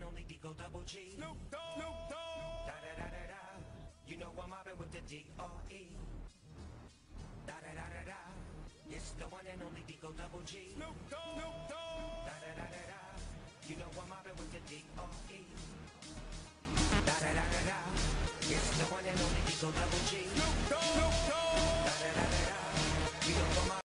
only Digo Double G. Snoop Dogg. Snoop Dogg. Da da da da da. You know I'm mobbing with the D.R.E. Da da da da da. It's the one and only Digo Double G. Snoop Dogg. Snoop Dogg. Da da da da da. You know I'm mobbing with the D.R.E. Da da da da da. It's the one and only Digo Double G. Snoop Dogg. Snoop Dogg. Da da da da da. You know I'm mobbing.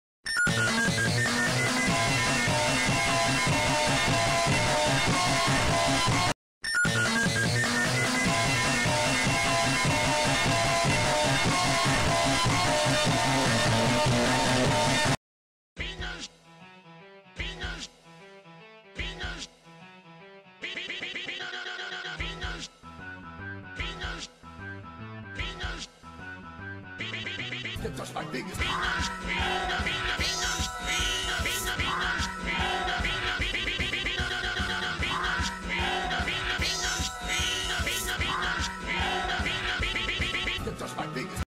Just like fingers. Just like fingers.